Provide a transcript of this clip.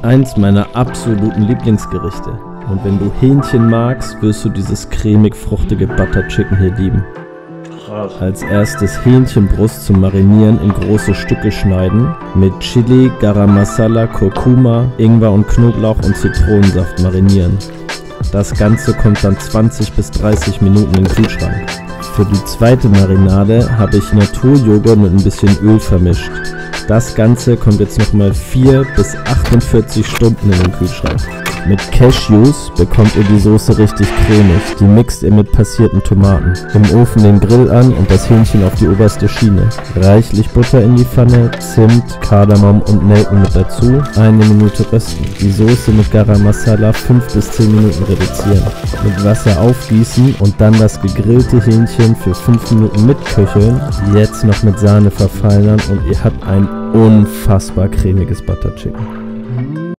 eins meiner absoluten Lieblingsgerichte. Und wenn du Hähnchen magst, wirst du dieses cremig-fruchtige Butter Chicken hier lieben. Als erstes Hähnchenbrust zum Marinieren in große Stücke schneiden, mit Chili, Garam Masala, Kurkuma, Ingwer und Knoblauch und Zitronensaft marinieren. Das Ganze kommt dann 20 bis 30 Minuten in den Kühlschrank. Für die zweite Marinade habe ich Naturjoghurt mit ein bisschen Öl vermischt. Das Ganze kommt jetzt nochmal 4 bis 48 Stunden in den Kühlschrank. Mit Cashews bekommt ihr die Soße richtig cremig. Die mixt ihr mit passierten Tomaten. Im Ofen den Grill an und das Hähnchen auf die oberste Schiene. Reichlich Butter in die Pfanne, Zimt, Kardamom und Nelken mit dazu. 1 Minute rösten. Die Soße mit Garam Masala 5 bis 10 Minuten reduzieren. Mit Wasser aufgießen und dann das gegrillte Hähnchen für 5 Minuten mitköcheln. Jetzt noch mit Sahne verfeinern und ihr habt ein unfassbar cremiges Butter Chicken.